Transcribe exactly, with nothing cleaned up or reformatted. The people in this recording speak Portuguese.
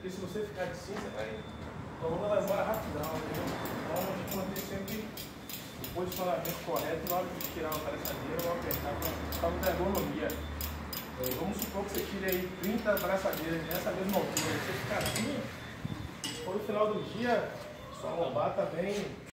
Porque se você ficar de cima, você vai. Então vamos vai embora rapidão, entendeu? Então a gente mantém sempre o posicionamento correto na hora de tirar a braçadeira ou apertar para muita ergonomia. Vamos supor que você tire aí trinta braçadeiras nessa mesma altura. Você ficar assim, se for no final do dia, sua lombar tá bem.